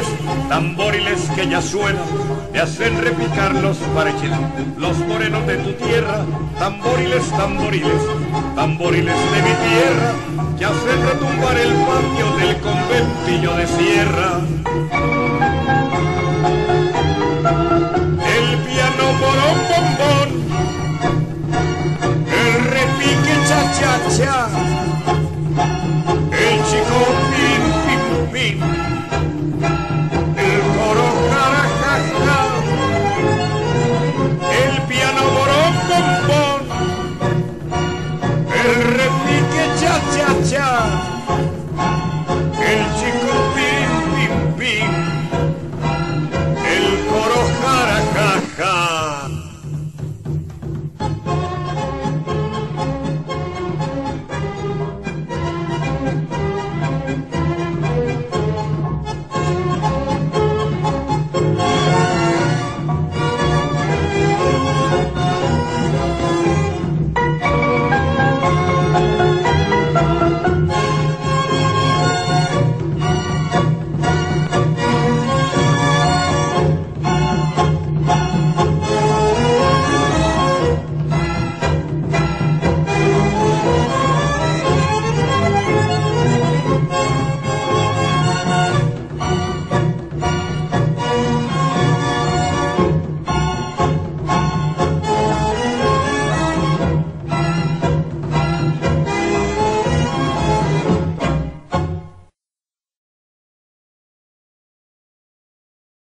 tamboriles que ya suenan, te hacen repicar los parches, los morenos de tu tierra, tamboriles, tamboriles, tamboriles de mi tierra, que hacen retumbar el patio del conventillo de sierra.